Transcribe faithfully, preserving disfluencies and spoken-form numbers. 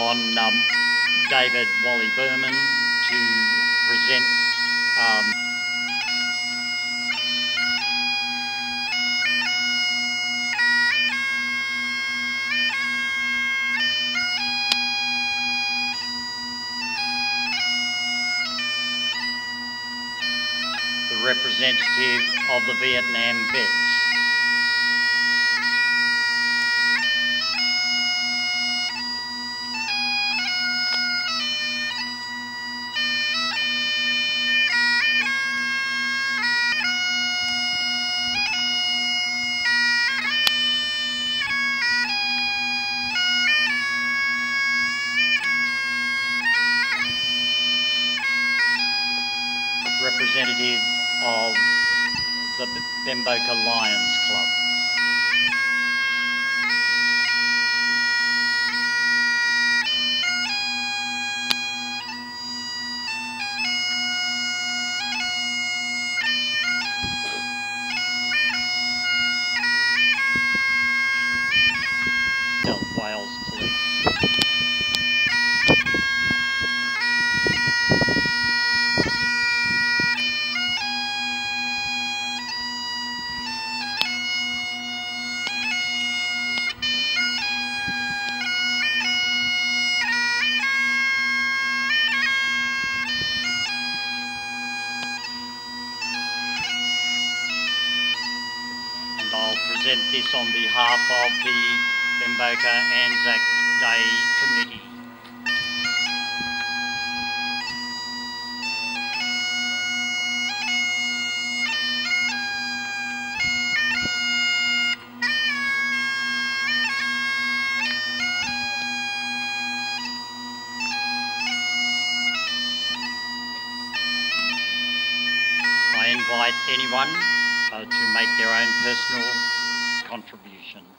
on um, David Wally Berman to present um, the representative of the Vietnam vets. Representative of the Bemboka Lions Club. South Wales Police. And I'll present this on behalf of the Bemboka Anzac Day Committee. I invite anyone uh, to make their own personal contribution.